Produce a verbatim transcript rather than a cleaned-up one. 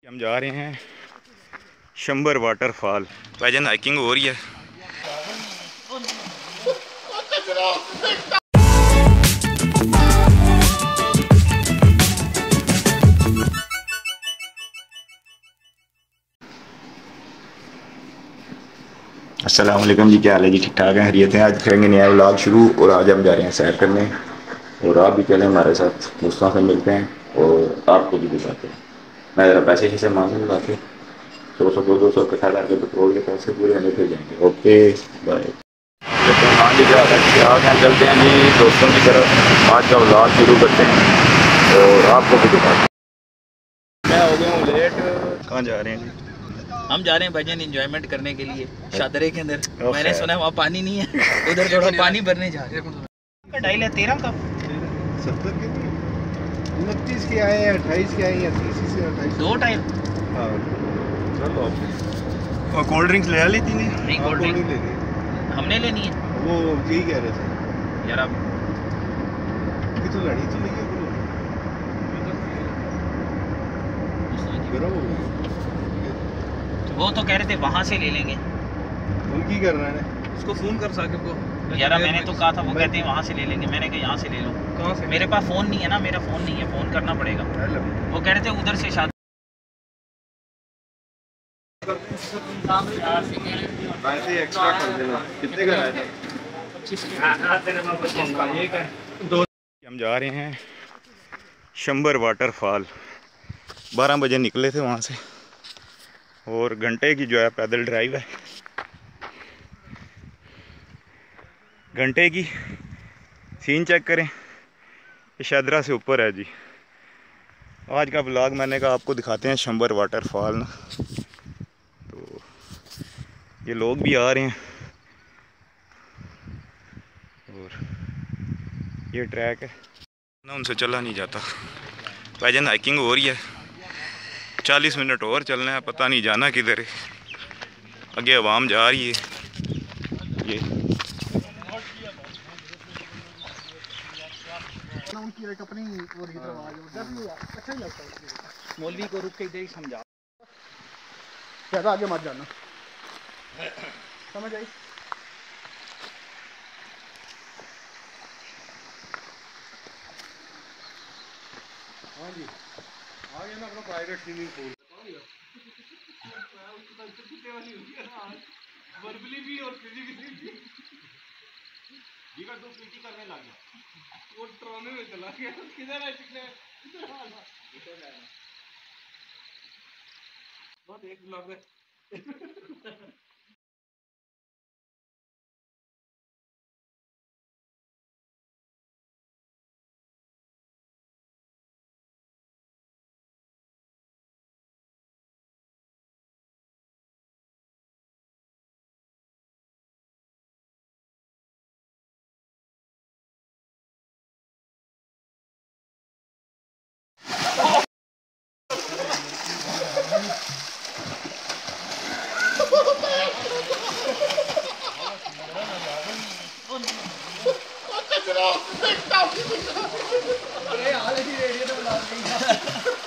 हम जा रहे हैं शंबर वाटरफॉल। भाईजान हाइकिंग हो रही है। अस्सलाम वालेकुम जी, क्या हाल है जी? ठीक ठाक है, खैरियत है। आज करेंगे नया व्लॉग शुरू और आज हम जा रहे हैं सैर करने और आप भी चलें हमारे साथ। दोस्तों से मिलते हैं और आपको भी दिखाते हैं। मैं ज़रा पैसे से मांगूँ बाकी सौ सौ दो दो सौ इकट्ठा करके पेट्रोल के पैसे पूरे होने फिर जाएंगे। Okay bye. हाँ जी, क्या क्या चलते हैं जी दोस्तों की तरफ। आज का व्लॉग शुरू करते हैं और आपको भी दिखाते हैं। मैं हो गया हूँ लेट। कहाँ जा रहे हैं जी? हम जा रहे हैं भाईजान एंजॉयमेंट करने के लिए शादरे के अंदर। मैंने सुना है वहाँ पानी नहीं है, उधर थोड़ा पानी भरने जा रहे हैं। ढाई है तेरह का सत्तर के उनतीस के आए हैं, अट्ठाईस के आए हैं, तीस से अट्ठाईस दो टाइम। हाँ चलो। और कोल्ड ड्रिंक्स ले ली थी? नहीं कोल्ड ड्रिंक ले ली, हमने लेनी है। वो यही कह रहे थे यार अब कि तो लड़ी तो नहीं है वो तो कह रहे थे वहाँ से ले लेंगे। उनकी कर रहे हैं, उसको फोन कर साकिब को। यार मैंने तो कहा था, वो कहते हैं वहाँ से ले लेंगे। मैंने कहा यहाँ से ले लो। कहाँ से? मेरे पास फ़ोन नहीं है ना, मेरा फ़ोन नहीं है, फ़ोन करना पड़ेगा। वो कह रहे थे उधर से शादी। एक्स्ट्रा कर देना। कितने का है? हम जा रहे हैं शंबर वाटरफॉल। बारह बजे निकले थे वहाँ से और घंटे की जो है पैदल ड्राइव है। घंटे की सीन चेक करें, शादरा से ऊपर है जी। आज का ब्लॉग मैंने कहा आपको दिखाते हैं शंबर वाटरफॉल ना। तो ये लोग भी आ रहे हैं और ये ट्रैक है ना, उनसे चला नहीं जाता। भाईजान हाइकिंग हो रही है, चालीस मिनट और चलना है, पता नहीं जाना किधर है। आगे आवाम जा रही है। ये मौलवी को रुक के इधर ही समझा। ज़्यादा आगे मत जाना, समझ आई? हाँ जी, आगे ना अपना प्राइवेट स्विमिंग पूल। वर्बली भी और फिजिकली भी। जीवा दो पीटी करने लग गया, वो ट्रोने में चला गया। किधर है? किधर इधर वाला इधर है। बहुत एक ब्लॉग है। अरे हाल ही रेडियो तो बुला रही है।